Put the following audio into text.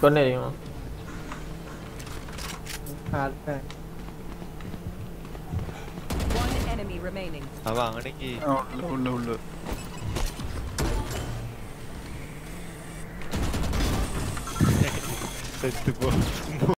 con này mà ขาดไป One enemy remaining. ระวังนะนิกกี้เอาเร็วเป็นตัว